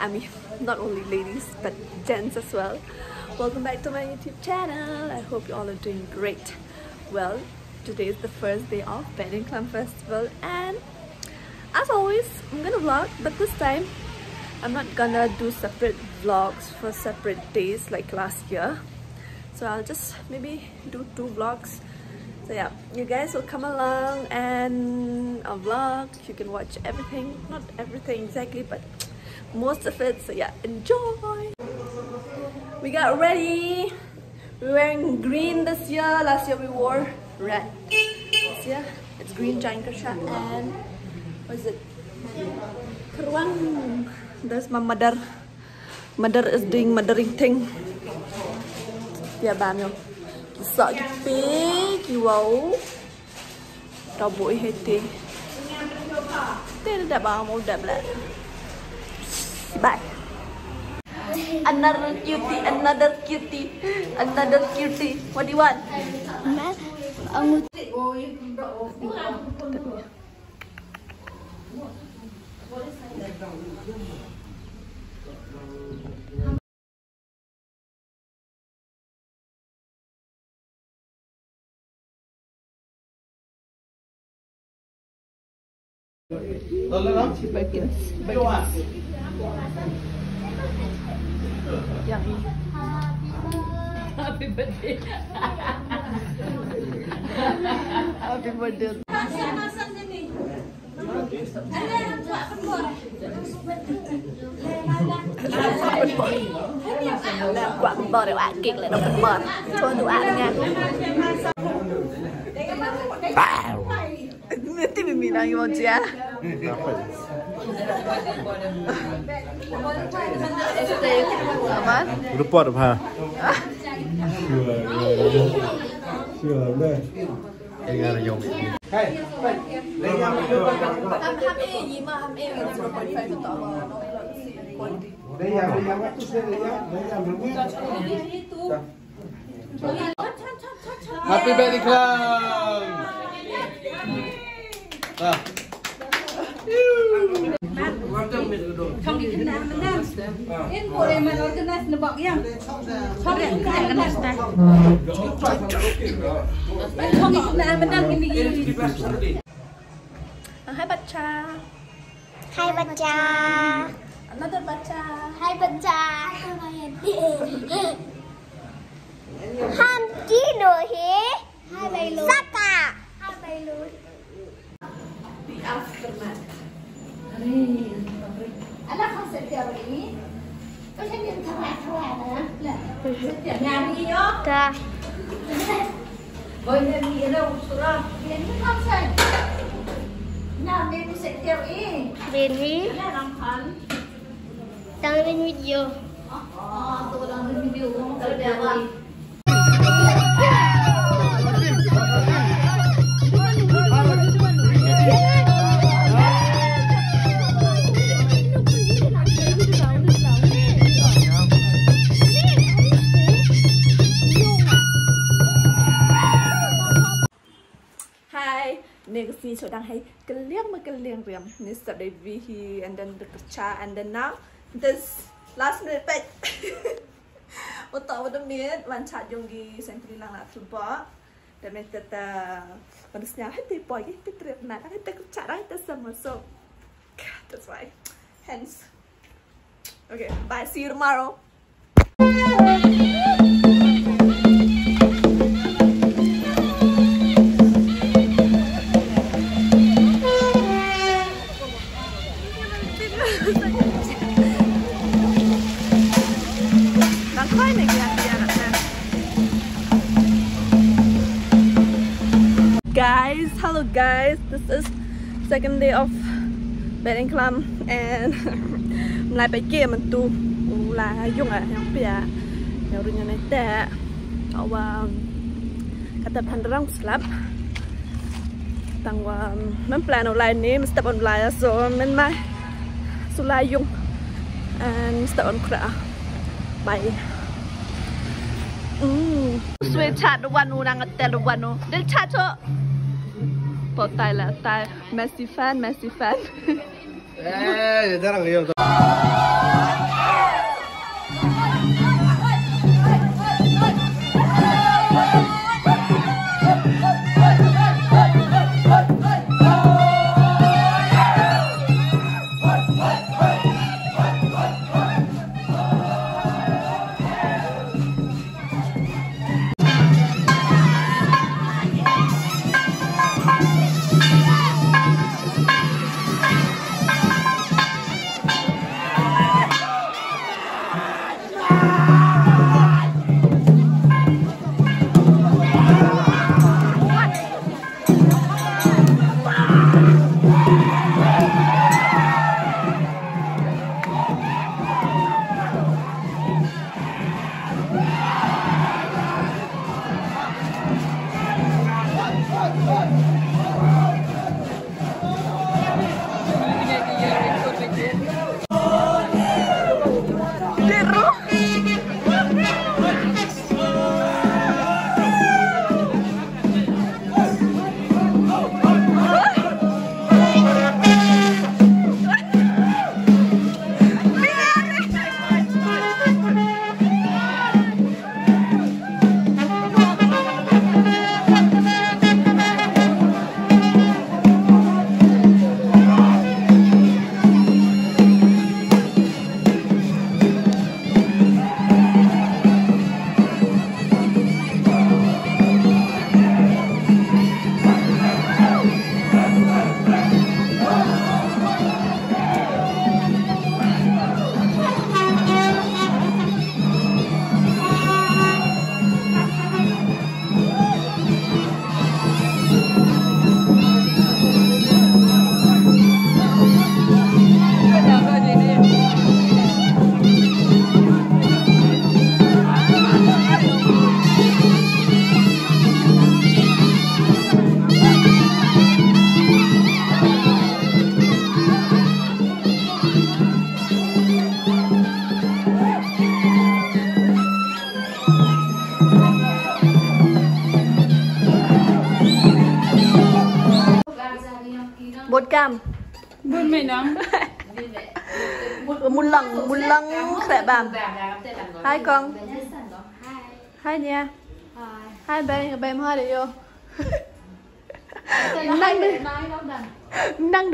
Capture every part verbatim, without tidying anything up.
I mean, not only ladies, but gents as well. Welcome back to my YouTube channel. I hope you all are doing great. Well, today is the first day of Wedding Clam Festival, and as always, I'm gonna vlog, but this time I'm not gonna do separate vlogs for separate days like last year. So I'll just maybe do two vlogs. So yeah, you guys will come along and I'll vlog. You can watch everything, not everything exactly, but most of it. So yeah, enjoy. We got ready. We're wearing green this year. Last year we wore red. This year it's green giant kasha and what is it? Keruang. There's my mother. Mother is doing mothering thing. Yeah, bam yo. Sợ cái phê kì wow. Đau bụi hết tì. Tên đẹp bao màu đẹp lại. Bye. Another cutie, another cutie, another cutie. What do you want? Má, ông Bagus, bagus. Yang ini. Happy birthday. Happy birthday. Quả con bò để bạn kịch lại đâu con bò. Cho tụi bạn nha. Nanti Mimi nang emoji ya. Apa? Report apa? Sure, deh. Jangan nyong. Hey, lấy nhau đi đưa Ham ham e gì mà ham e là zero point five to tao mà nó là quality. Lấy nhau lấy nhau tu sẽ lấy nhau lấy nhau được nhé. Happy birthday Clam. À. Không đi kinh nam mình nam. Yên bộ này mà nói kinh nam nó bọc nha. Không đi kinh nam này. Không đi kinh nam mình nam mình đi. Hai baca. hai baca. Another baca. Hai baca. Ham chi nổi hế. Hai bài lùi. Saka. Hai bài lùi. The aftermath. Anak không sẽ tiểu ý. Có trách nhiệm thằng lại thằng lại nữa. Sẽ tiểu nhà đi nhá. Dạ. Bởi nên đi đâu rồi. Đến không sẽ. Nào nên sẽ tiểu ý. Bên hí. Nhà làm khẩn. Đăng lên video. Ờ, tôi đang lên video không tới đẹp rồi. Negasi so đang hay keliang mà keliang riam. Ni start dari vihi and then the kerja and then now this last minute page. Untuk pada minute wan chat jongi sentri lang nak tuba. Dan mereka tata manusia hati boy kita trip nak kita kerja dah kita semua so that's why. Hence. Okay, bye. See you tomorrow. Guys, hello guys, this is second day of Wedding Clam and lại phải kia mình tu là dùng à yang pia yang ringan itu awam kata panderang slap tangwa men plan online ni step online so men mai sulai yung and step on kra bye. Mm. Sweet chat one orang ngetel one del chat so. Bộ tài là tài Messi fan, Messi fan. Eh, jarang ya. cam. Buôn mày nắng. Một lần, một lần khỏe bàm. Hai con. Hai nha. Hai bên, bên hai đi vô. Năng đi. Năng đi.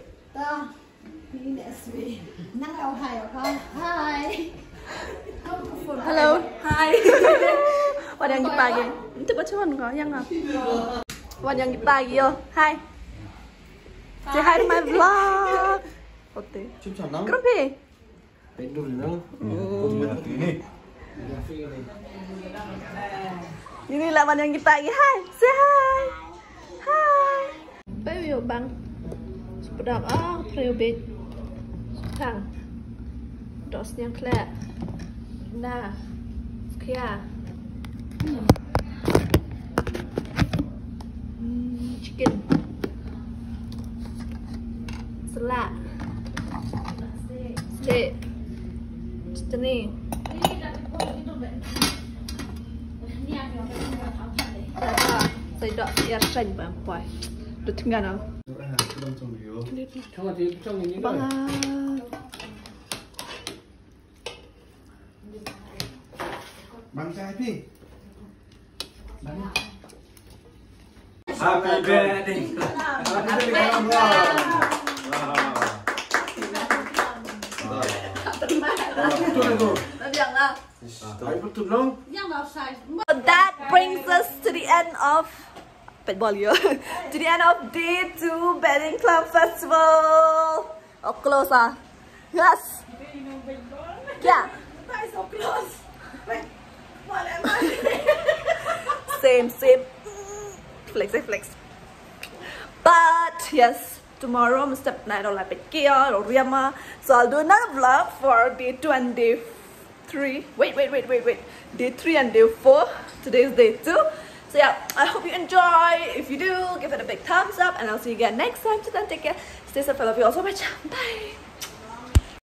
Năng đâu hay không? Hi. Hello. Hi.วันyang kita lagi. Itu bacaan kau yang apa?วันyang kita lagi yo. Hi. Say hi to my vlog. Oke. Kenapa? Tidur dulu. Ini. Inilahวันyang kita lagi. Hi. Say hi. Hi. Baby bang. Sepedak ah, priobit. Tang. Dos yang clear. Nah. Kia. Chicken. Salad. Steak. Chutney. Saya dah siap saja bampai. Dah tinggal nak. Bangat. Bang trai đi. Happy birthday. Happy birthday. That brings us to the end of to the end of day two Bedding Club Festival. Oh, close ah. Yes. Yeah. So close. What am I? Same, same. Flex, flex. But yes, tomorrow I'm step night or like Kia or Riyama. So I'll do another vlog for day two and day three. Wait, wait, wait, wait, wait. Day three and day four. Today is day two. So yeah, I hope you enjoy. If you do, give it a big thumbs up, and I'll see you again next time. So then, take care. Stay safe. I love you all so much. Bye.